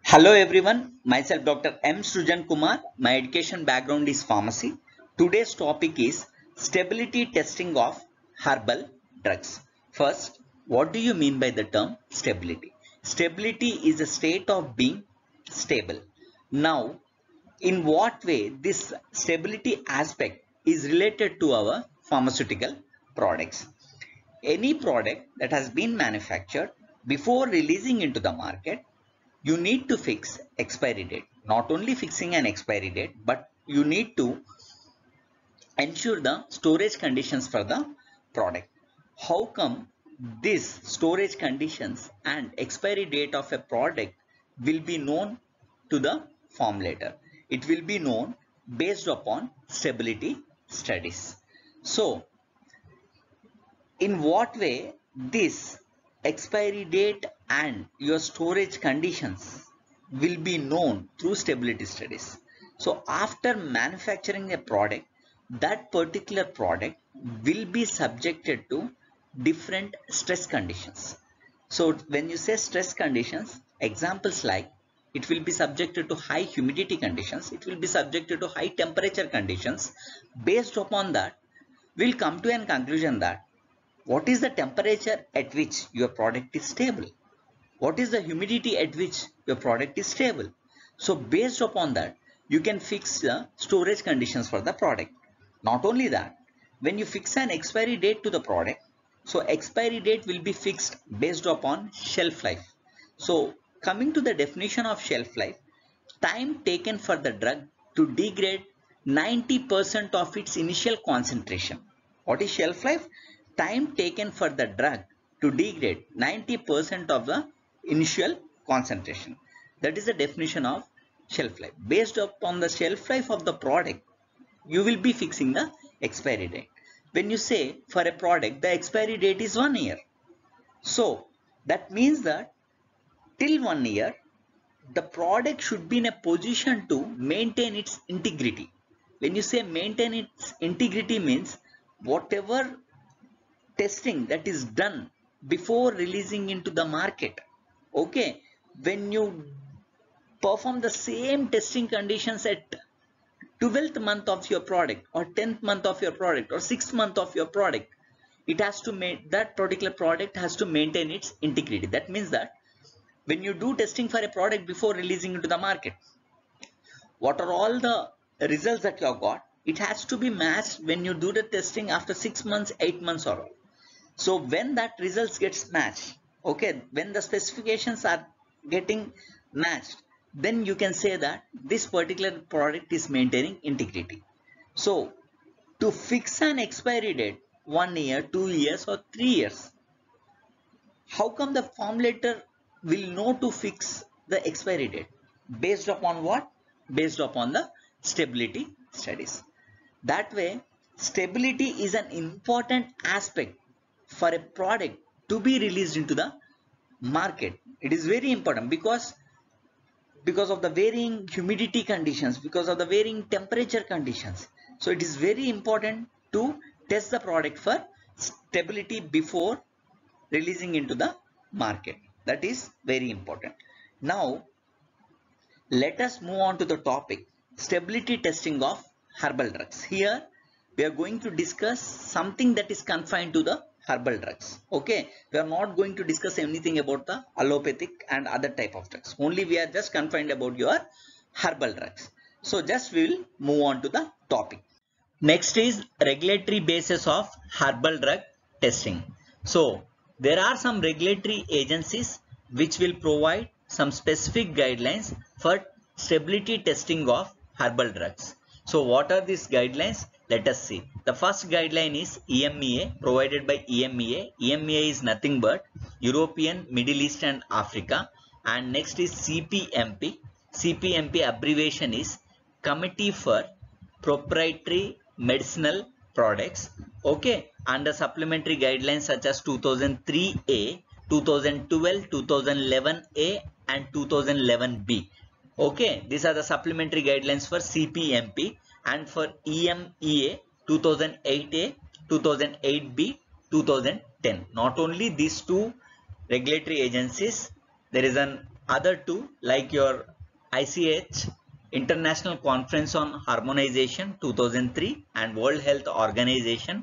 Hello everyone, myself Dr. M. Srujan Kumar. My education background is pharmacy. Today's topic is stability testing of herbal drugs. First, what do you mean by the term stability? Stability is a state of being stable. Now, in what way this stability aspect is related to our pharmaceutical products? Any product that has been manufactured before releasing into the market, you need to fix expiry date. Not only fixing an expiry date, but you need to ensure the storage conditions for the product. How come this storage conditions and expiry date of a product will be known to the formulator? It will be known based upon stability studies. So, in what way this expiry date and your storage conditions will be known through stability studies? So after manufacturing a product, that particular product will be subjected to different stress conditions. So when you say stress conditions, examples like it will be subjected to high humidity conditions, it will be subjected to high temperature conditions. Based upon that, we'll come to a conclusion that what is the temperature at which your product is stable? What is the humidity at which your product is stable? So based upon that, you can fix the storage conditions for the product. Not only that, when you fix an expiry date to the product, so expiry date will be fixed based upon shelf life. So coming to the definition of shelf life, time taken for the drug to degrade 90% of its initial concentration. What is shelf life? Time taken for the drug to degrade 90% of the initial concentration. That is the definition of shelf life. Based upon the shelf life of the product, you will be fixing the expiry date. When you say for a product, the expiry date is 1 year. So that means that till 1 year, the product should be in a position to maintain its integrity. When you say maintain its integrity means whatever testing that is done before releasing into the market. Okay, when you perform the same testing conditions at 12th month of your product or 10th month of your product or 6th month of your product, it has to make that particular product has to maintain its integrity. That means that when you do testing for a product before releasing into the market, what are all the results that you have got, it has to be matched when you do the testing after 6 months, 8 months or all. So when that results gets matched, okay, when the specifications are getting matched, then you can say that this particular product is maintaining integrity. So to fix an expiry date, 1 year, 2 years or 3 years, how come the formulator will know to fix the expiry date? Based upon what? Based upon the stability studies. That way, stability is an important aspect for a product to be released into the market. It is very important because of the varying humidity conditions, because of the varying temperature conditions. So it is very important to test the product for stability before releasing into the market. That is very important. Now let us move on to the topic stability testing of herbal drugs. Here we are going to discuss something that is confined to the herbal drugs. Okay, we are not going to discuss anything about the allopathic and other type of drugs. Only we are just confined about your herbal drugs. So just we will move on to the topic. Next is regulatory basis of herbal drug testing. So there are some regulatory agencies which will provide some specific guidelines for stability testing of herbal drugs. So what are these guidelines? Let us see. The first guideline is EMEA, provided by EMEA. EMEA is nothing but European, Middle East and Africa. And next is CPMP. CPMP abbreviation is Committee for Proprietary Medicinal Products. Okay, under supplementary guidelines such as 2003A, 2012, 2011A and 2011B. Okay, these are the supplementary guidelines for CPMP. And for EMEA 2008A, 2008B, 2010. Not only these two regulatory agencies, there is an other two like your ICH, International Conference on Harmonization 2003 and World Health Organization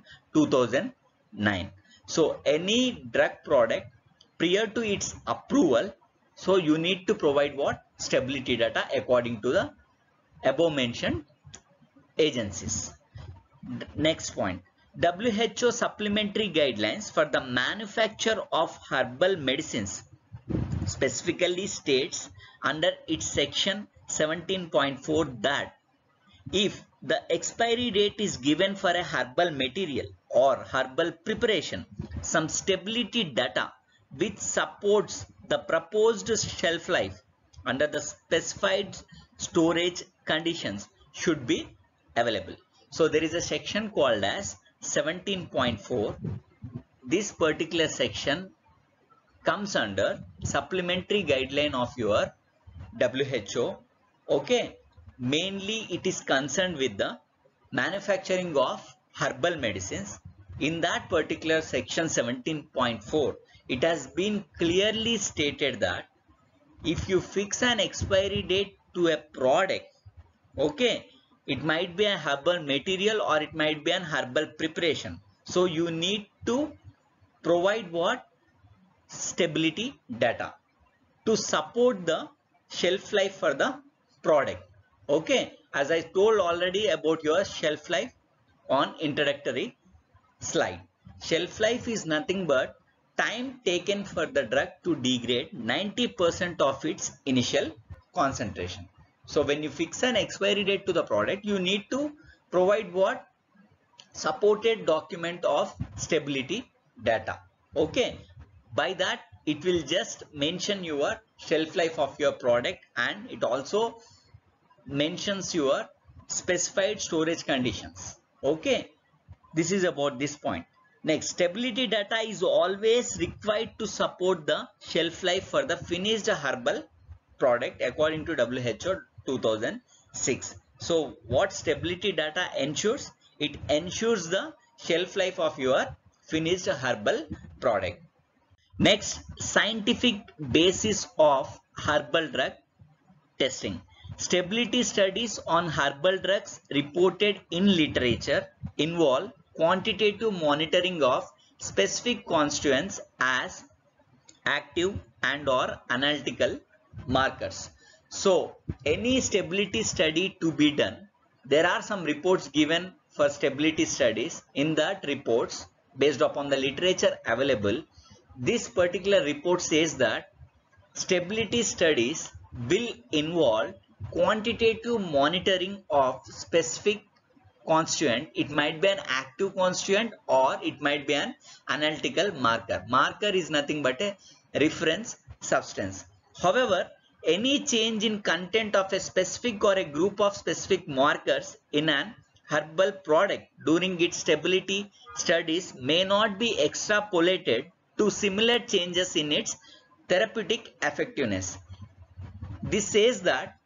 2009. So any drug product prior to its approval, so you need to provide what? Stability data according to the above mentioned agencies. Next point, WHO supplementary guidelines for the manufacture of herbal medicines specifically states under its section 17.4 that if the expiry date is given for a herbal material or herbal preparation, some stability data which supports the proposed shelf life under the specified storage conditions should be available. So there is a section called as 17.4. This particular section comes under supplementary guideline of your WHO. Okay, mainly it is concerned with the manufacturing of herbal medicines. In that particular section 17.4, it has been clearly stated that if you fix an expiry date to a product, okay, it might be a herbal material or it might be an herbal preparation. So you need to provide what? Stability data to support the shelf life for the product. Okay, as I told already about your shelf life on introductory slide. Shelf life is nothing but time taken for the drug to degrade 90% of its initial concentration. So when you fix an expiry date to the product, you need to provide what? Supported document of stability data. Okay, by that it will just mention your shelf life of your product and it also mentions your specified storage conditions. Okay, this is about this point. Next, stability data is always required to support the shelf life for the finished herbal product according to WHO 2006. So what stability data ensures? It ensures the shelf life of your finished herbal product. Next, scientific basis of herbal drug testing. Stability studies on herbal drugs reported in literature involve quantitative monitoring of specific constituents as active and or analytical markers. So any stability study to be done, there are some reports given for stability studies. In that reports, based upon the literature available, this particular report says that stability studies will involve quantitative monitoring of specific constituent. It might be an active constituent or it might be an analytical marker. Marker is nothing but a reference substance. However, any change in content of a specific or a group of specific markers in an herbal product during its stability studies may not be extrapolated to similar changes in its therapeutic effectiveness. This says that,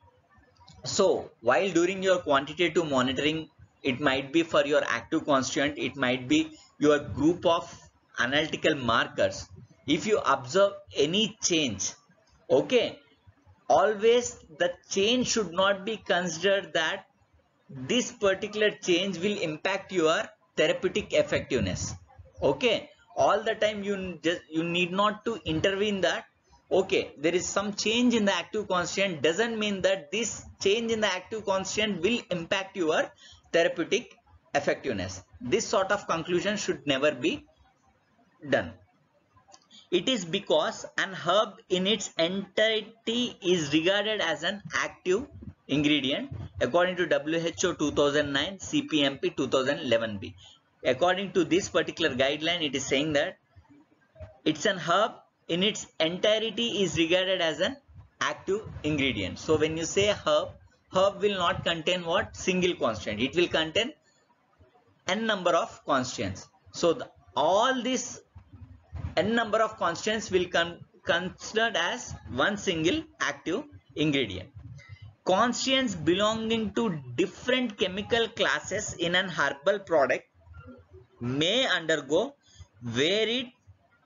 so while during your quantitative monitoring, it might be for your active constituent, it might be your group of analytical markers. If you observe any change, okay, always the change should not be considered that this particular change will impact your therapeutic effectiveness. Okay, all the time you need not to intervene that okay, there is some change in the active constituent doesn't mean that this change in the active constituent will impact your therapeutic effectiveness. This sort of conclusion should never be done. It is because an herb in its entirety is regarded as an active ingredient according to WHO 2009 CPMP 2011B. According to this particular guideline, it is saying that it's an herb in its entirety is regarded as an active ingredient. So when you say herb, herb will not contain what? Single constituent. It will contain n number of constituents. So all this n number of constituents will considered as one single active ingredient. Constituents belonging to different chemical classes in an herbal product may undergo varied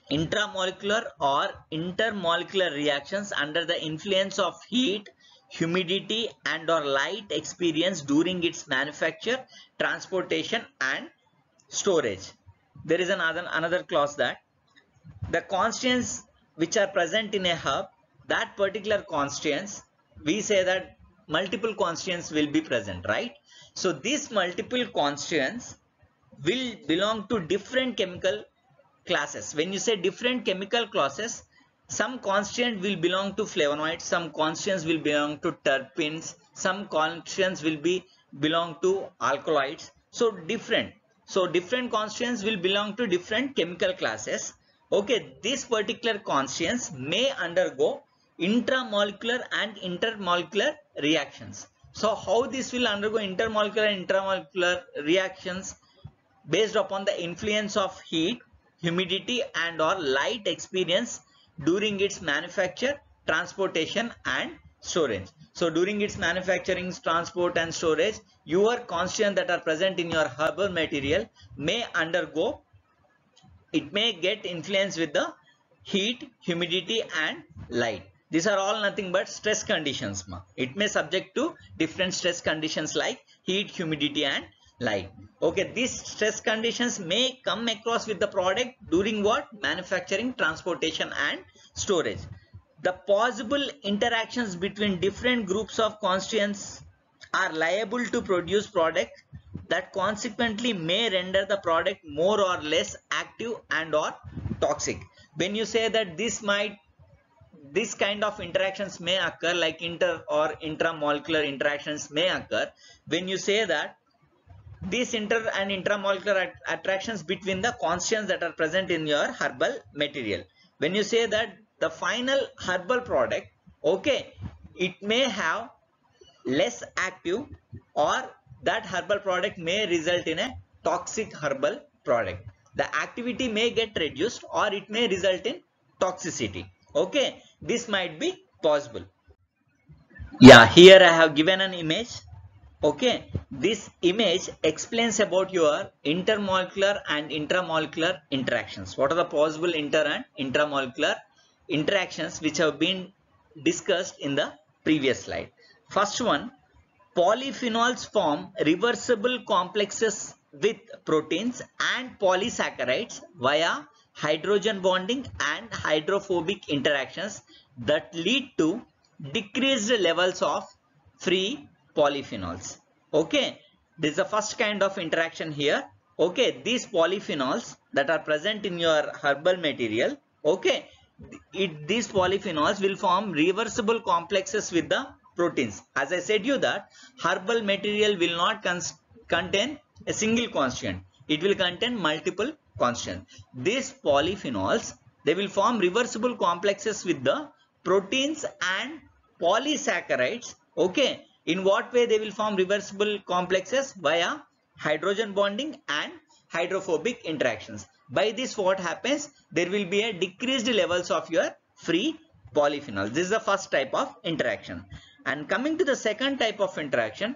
intramolecular or intermolecular reactions under the influence of heat, humidity and or light experienced during its manufacture, transportation and storage. There is another clause that the constants which are present in a hub, that particular constants, we say that multiple constants will be present, right? So these multiple constants will belong to different chemical classes. When you say different chemical classes, some constant will belong to flavonoids, some constants will belong to terpenes, some constants will belong to alkaloids. So different constants will belong to different chemical classes. Okay, these particular constants may undergo intramolecular and intermolecular reactions. So how this will undergo intermolecular and intramolecular reactions? Based upon the influence of heat, humidity and or light experience during its manufacture, transportation and storage. So during its manufacturing, transport and storage, your constants that are present in your herbal material may undergo, it may get influence with the heat, humidity and light. These are all nothing but stress conditions. It may subject to different stress conditions like heat, humidity and light. Okay, these stress conditions may come across with the product during what? Manufacturing, transportation and storage. The possible interactions between different groups of constituents are liable to produce product that consequently may render the product more or less active and or toxic. When you say that this kind of interactions may occur, like inter or intramolecular interactions may occur, when you say that these inter and intramolecular attractions between the constants that are present in your herbal material, when you say that the final herbal product, okay, it may have less active, or that herbal product may result in a toxic herbal product. The activity may get reduced or it may result in toxicity. Okay, this might be possible. Yeah, here I have given an image. Okay, this image explains about your intermolecular and intramolecular interactions. What are the possible inter and intramolecular interactions which have been discussed in the previous slide? First one, polyphenols form reversible complexes with proteins and polysaccharides via hydrogen bonding and hydrophobic interactions that lead to decreased levels of free polyphenols. Okay, this is the first kind of interaction here. Okay, these polyphenols that are present in your herbal material, okay, these polyphenols will form reversible complexes with the proteins. As I said you that herbal material will not contain a single constant, it will contain multiple constants. These polyphenols, they will form reversible complexes with the proteins and polysaccharides. Okay, in what way they will form reversible complexes? Via hydrogen bonding and hydrophobic interactions. By this what happens? There will be a decreased levels of your free polyphenols. This is the first type of interaction. And coming to the second type of interaction,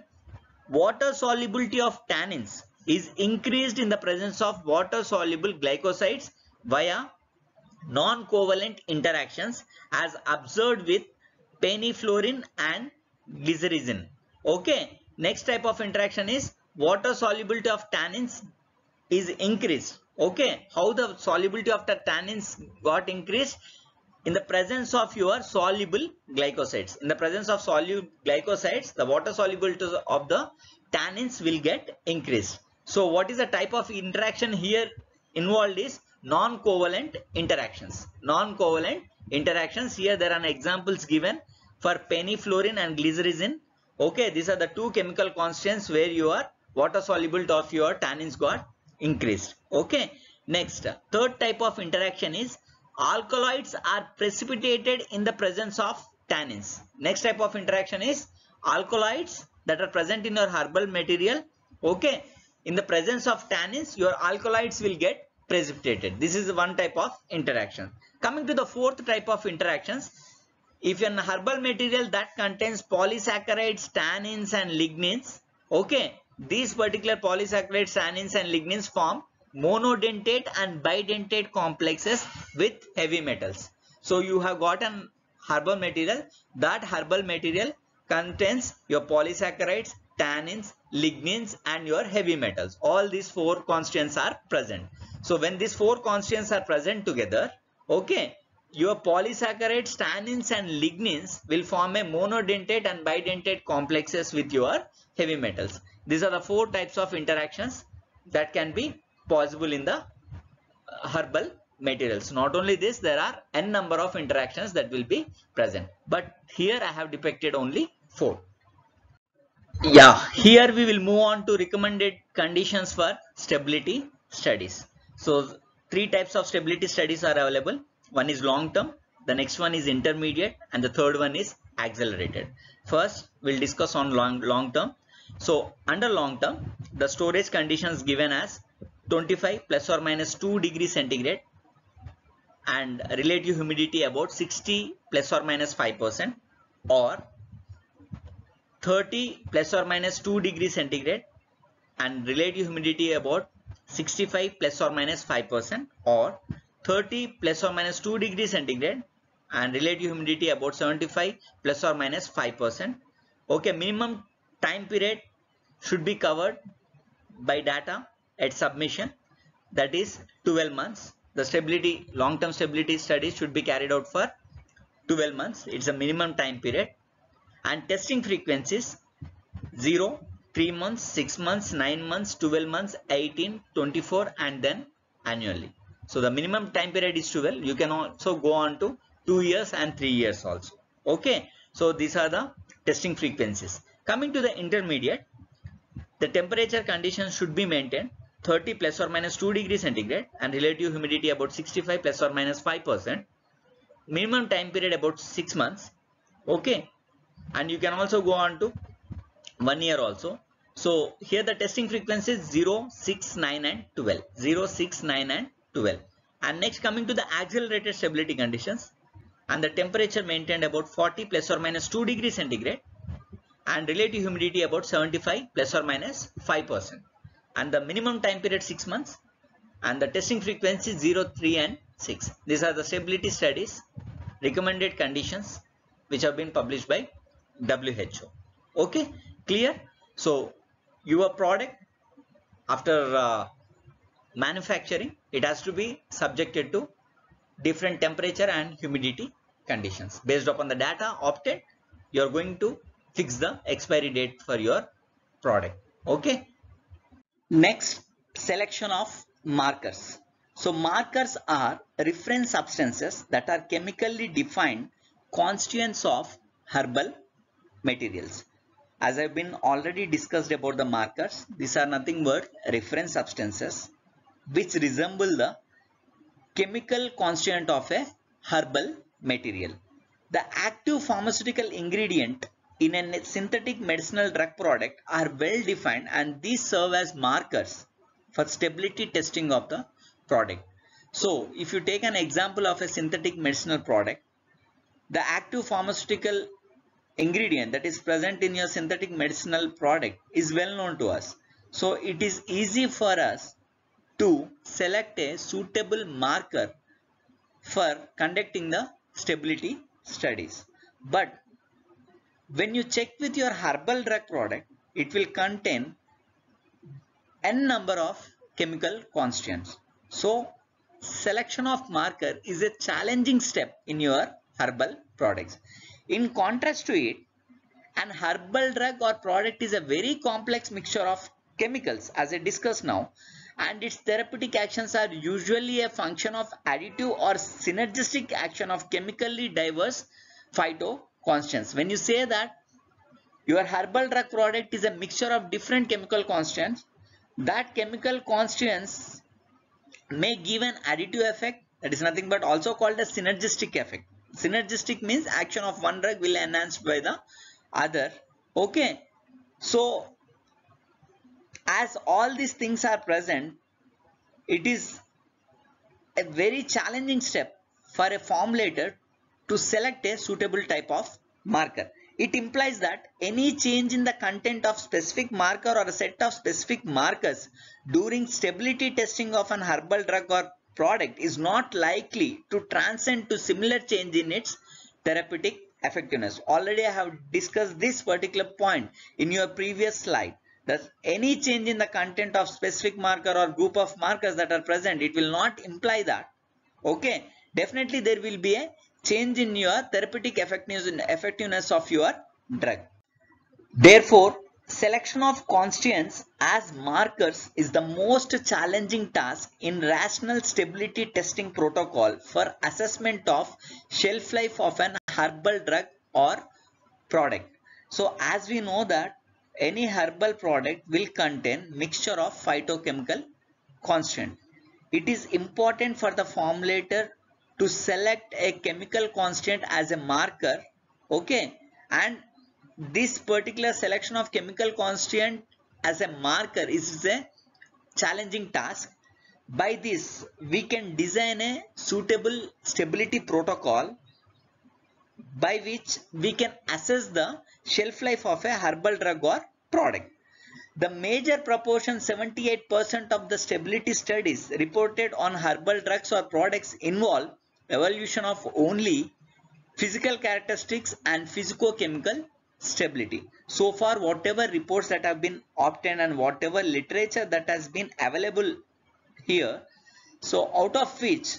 water solubility of tannins is increased in the presence of water soluble glycosides via non-covalent interactions as observed with pennyfluorine and glycyrrhizin. Okay, next type of interaction is water solubility of tannins is increased. Okay, how the solubility of the tannins got increased? In the presence of your soluble glycosides. In the presence of soluble glycosides, the water solubility of the tannins will get increased. So what is the type of interaction here involved is non-covalent interactions. Non-covalent interactions, here there are examples given for pennyfluorine and glycyrrhizin. Okay, these are the two chemical constants where your water solubility of your tannins got increased. Okay, next, third type of interaction is alkaloids are precipitated in the presence of tannins. Next type of interaction is alkaloids that are present in your herbal material. Okay, in the presence of tannins, your alkaloids will get precipitated. This is one type of interaction. Coming to the fourth type of interactions, if an herbal material that contains polysaccharides, tannins and lignins, okay, these particular polysaccharides, tannins and lignins form monodentate and bidentate complexes with heavy metals. So you have got an herbal material. That herbal material contains your polysaccharides, tannins, lignins and your heavy metals. All these four constituents are present. So when these four constituents are present together, okay, your polysaccharides, tannins and lignins will form a monodentate and bidentate complexes with your heavy metals. These are the four types of interactions that can be possible in the herbal materials. Not only this, there are n number of interactions that will be present, but here I have depicted only 4. Yeah, here we will move on to recommended conditions for stability studies. So 3 types of stability studies are available. One is long term, the next one is intermediate, and the third one is accelerated. First we'll discuss on long term. So under long term, the storage conditions given as 25 plus or minus 2 degrees centigrade and relative humidity about 60 plus or minus 5%, or 30 plus or minus 2 degrees centigrade and relative humidity about 65 plus or minus 5%, or 30 plus or minus 2 degrees centigrade and relative humidity about 75 plus or minus 5%. Okay, minimum time period should be covered by data at submission, that is 12 months. The stability, long-term stability studies should be carried out for 12 months. It's a minimum time period. And testing frequencies 0, 3 months, 6 months, 9 months, 12 months, 18, 24 and then annually. So the minimum time period is 12. You can also go on to 2 years and 3 years also. Okay. So these are the testing frequencies. Coming to the intermediate, the temperature conditions should be maintained 30 plus or minus 2 degrees centigrade and relative humidity about 65 plus or minus 5%. Minimum time period about 6 months. Okay. And you can also go on to 1 year also. So here the testing frequencies 0, 6, 9 and 12. 0, 6, 9 and 12. And next coming to the accelerated stability conditions, and the temperature maintained about 40 plus or minus 2 degrees centigrade and relative humidity about 75 plus or minus 5%. And the minimum time period 6 months and the testing frequency 0, 3 and 6. These are the stability studies recommended conditions which have been published by WHO. Okay, clear? So your product after manufacturing, it has to be subjected to different temperature and humidity conditions. Based upon the data obtained, you are going to fix the expiry date for your product. Okay. Next, selection of markers. So markers are reference substances that are chemically defined constituents of herbal materials. As I've been already discussed about the markers, these are nothing but reference substances which resemble the chemical constituent of a herbal material. The active pharmaceutical ingredient in a synthetic medicinal drug product are well defined, and these serve as markers for stability testing of the product. So if you take an example of a synthetic medicinal product, the active pharmaceutical ingredient that is present in your synthetic medicinal product is well known to us. So it is easy for us to select a suitable marker for conducting the stability studies. But when you check with your herbal drug product, it will contain n number of chemical constituents. So selection of marker is a challenging step in your herbal products. In contrast to it, an herbal drug or product is a very complex mixture of chemicals, as I discussed now, and its therapeutic actions are usually a function of additive or synergistic action of chemically diverse phytoconstituents. When you say that your herbal drug product is a mixture of different chemical constituents, that chemical constituents may give an additive effect, that is nothing but also called a synergistic effect. Synergistic means action of one drug will enhanced by the other. Okay, so as all these things are present, it is a very challenging step for a formulator to select a suitable type of marker. It implies that any change in the content of specific marker or a set of specific markers during stability testing of an herbal drug or product is not likely to transcend to similar change in its therapeutic effectiveness. Already I have discussed this particular point in your previous slide. That any change in the content of specific marker or group of markers that are present, it will not imply that. Okay, definitely there will be a change in your therapeutic effectiveness of your drug. Therefore, selection of constituents as markers is the most challenging task in rational stability testing protocol for assessment of shelf life of an herbal drug or product. So as we know that any herbal product will contain mixture of phytochemical constant. It is important for the formulator to select a chemical constant as a marker, okay, and this particular selection of chemical constant as a marker is a challenging task. By this we can design a suitable stability protocol by which we can assess the shelf life of a herbal drug or product. The major proportion, 78% of the stability studies reported on herbal drugs or products involve evaluation of only physical characteristics and physicochemical stability. So far, whatever reports that have been obtained and whatever literature that has been available here, so out of which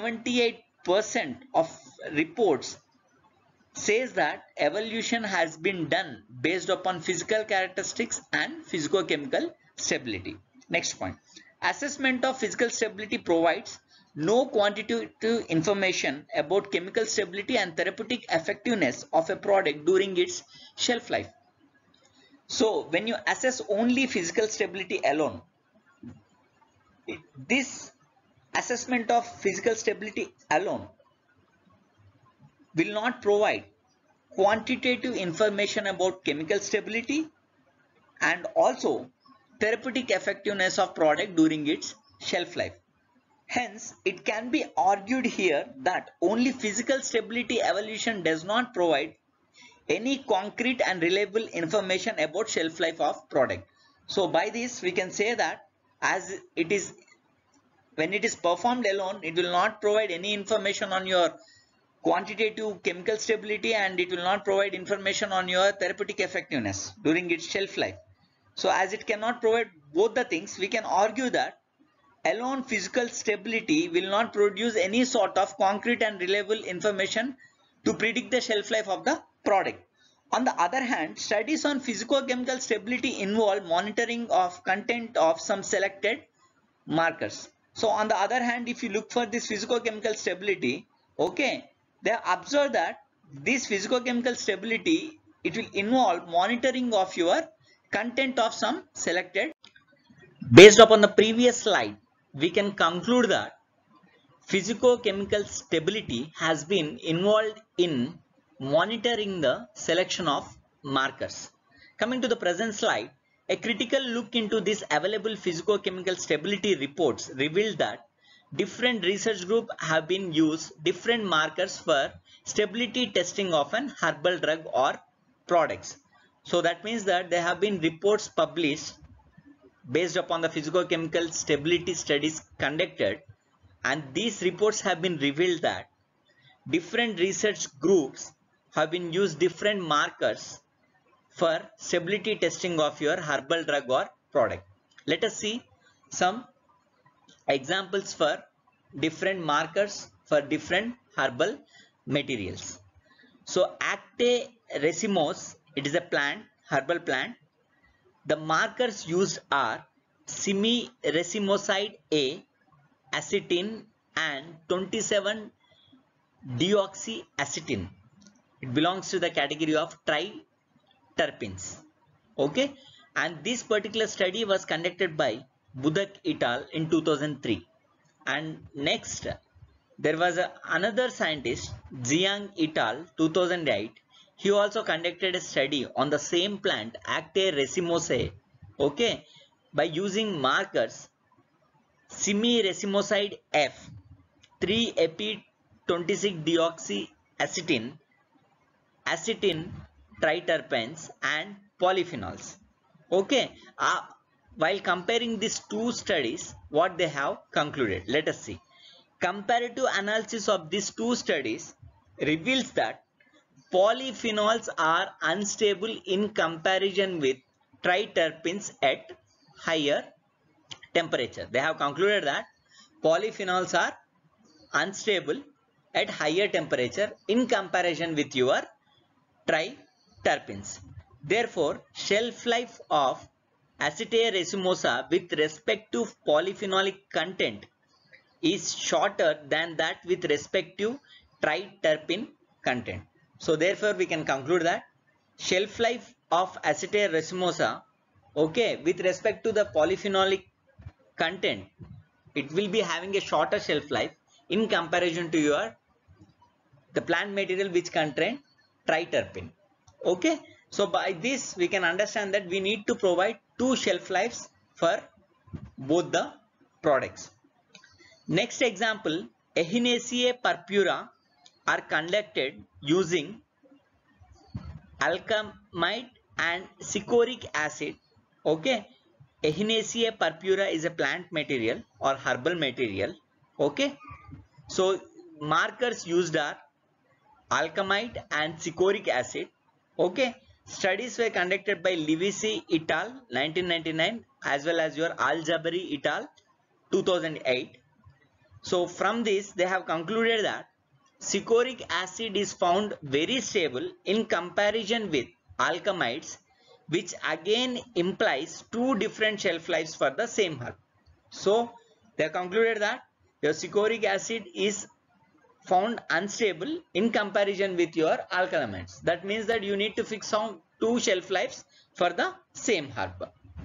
78% of reports says that evolution has been done based upon physical characteristics and physicochemical stability. Next point. Assessment of physical stability provides no quantitative information about chemical stability and therapeutic effectiveness of a product during its shelf life. So when you assess only physical stability alone, this assessment of physical stability alone will not provide quantitative information about chemical stability and also therapeutic effectiveness of product during its shelf life. Hence, it can be argued here that only physical stability evaluation does not provide any concrete and reliable information about shelf life of product. So by this we can say that as it is, when it is performed alone, it will not provide any information on your quantitative chemical stability and it will not provide information on your therapeutic effectiveness during its shelf life. So as it cannot provide both the things, we can argue that alone physical stability will not produce any sort of concrete and reliable information to predict the shelf life of the product. On the other hand, studies on physicochemical stability involve monitoring of content of some selected markers. So on the other hand, if you look for this physicochemical stability, okay, they observe that this physicochemical stability, it will involve monitoring of your content of some selected. Based upon the previous slide, we can conclude that physicochemical stability has been involved in monitoring the selection of markers. Coming to the present slide, a critical look into this available physicochemical stability reports revealed that different research groups have been used different markers for stability testing of an herbal drug or products. So that means that there have been reports published based upon the physicochemical stability studies conducted, and these reports have been revealed that different research groups have been used different markers for stability testing of your herbal drug or product. Let us see some examples for different markers for different herbal materials. So Acte racemose, it is a plant, herbal plant. The markers used are semiracemoside A, acetin and 27-deoxyacetin. It belongs to the category of triterpenes. Okay, and this particular study was conducted by Budak et al. In 2003. And next, there was another scientist, Jiang et al. 2008. He also conducted a study on the same plant, Acte racemose, okay, by using markers semiracemoside F, 3-epi-26-deoxyacetin, acetin triterpenes and polyphenols. Okay, while comparing these two studies, what they have concluded, let us see. Comparative analysis of these two studies reveals that polyphenols are unstable in comparison with triterpenes at higher temperature. They have concluded that polyphenols are unstable at higher temperature in comparison with your triterpenes. Therefore, shelf life of Acetea racemosa with respect to polyphenolic content is shorter than that with respect to triterpene content. So therefore we can conclude that shelf life of Acetea racemosa, okay, with respect to the polyphenolic content, it will be having a shorter shelf life in comparison to your the plant material which contain triterpene. Okay, so by this we can understand that we need to provide two shelf lives for both the products. Next example, Echinaceae purpura are conducted using alkamide and cichoric acid. Okay, Echinaceae purpura is a plant material or herbal material. Okay, so markers used are alkamide and cichoric acid. Okay, studies were conducted by Livisi et al. 1999 as well as your Al-Jabari et al. 2008. So from this they have concluded that cichoric acid is found very stable in comparison with alkamides, which again implies two different shelf lives for the same herb. So they have concluded that your cichoric acid is found unstable in comparison with your alkalamides. That means that you need to fix on two shelf lives for the same herb.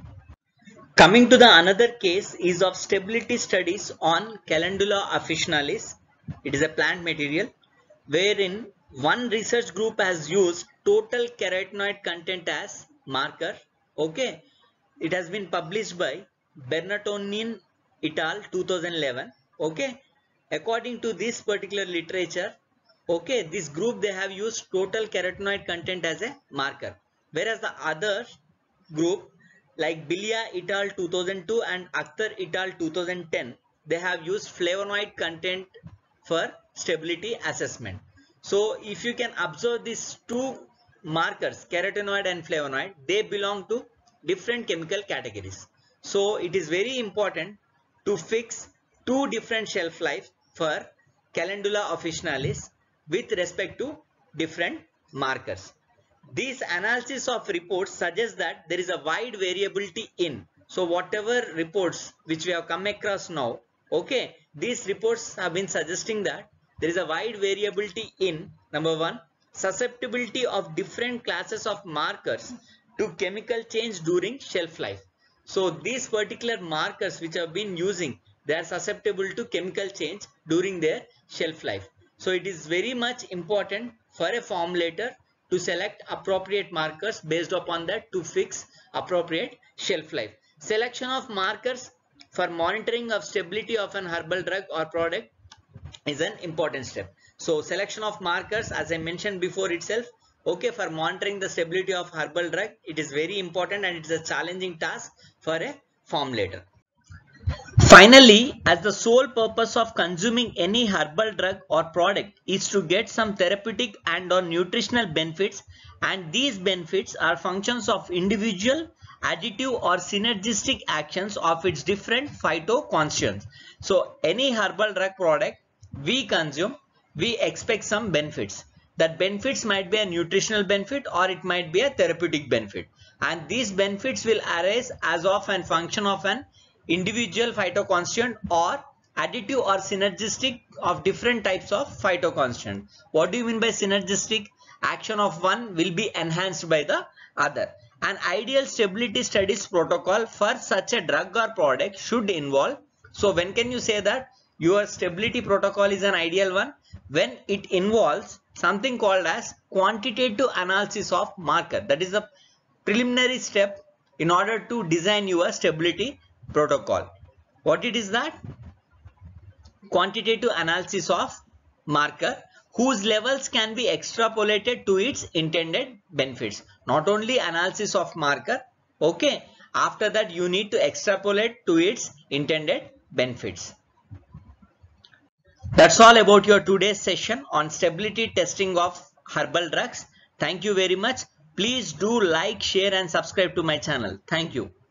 Coming to the another case is of stability studies on Calendula officinalis. It is a plant material wherein one research group has used total carotenoid content as marker. Okay, it has been published by Bernatonin et al. 2011. Okay, according to this particular literature, okay, this group they have used total carotenoid content as a marker, whereas the other group like Bilia et al. 2002 and Akhtar et al. 2010, they have used flavonoid content for stability assessment. So if you can observe these two markers, carotenoid and flavonoid, they belong to different chemical categories. So it is very important to fix two different shelf life for Calendula officinalis with respect to different markers. These analysis of reports suggest that there is a wide variability in. So whatever reports which we have come across now, okay, these reports have been suggesting that there is a wide variability in, number one, susceptibility of different classes of markers to chemical change during shelf life. So these particular markers which have been using, they are susceptible to chemical change during their shelf life. So it is very much important for a formulator to select appropriate markers based upon that to fix appropriate shelf life. Selection of markers for monitoring of stability of an herbal drug or product is an important step. So selection of markers, as I mentioned before itself, okay, for monitoring the stability of herbal drug, it is very important and it is a challenging task for a formulator. Finally, as the sole purpose of consuming any herbal drug or product is to get some therapeutic and or nutritional benefits, and these benefits are functions of individual, additive or synergistic actions of its different phytoconstituents. So any herbal drug product we consume, we expect some benefits. That benefits might be a nutritional benefit or it might be a therapeutic benefit, and these benefits will arise as of a function of an individual phytoconstituent or additive or synergistic of different types of phytoconstituent. What do you mean by synergistic? Action of one will be enhanced by the other. An ideal stability studies protocol for such a drug or product should involve. So when can you say that your stability protocol is an ideal one? When it involves something called as quantitative analysis of marker. That is the preliminary step in order to design your stability protocol. What it is that? Quantitative analysis of marker, whose levels can be extrapolated to its intended benefits. Not only analysis of marker, okay, after that you need to extrapolate to its intended benefits. That's all about your today's session on stability testing of herbal drugs. Thank you very much. Please do like, share and subscribe to my channel. Thank you.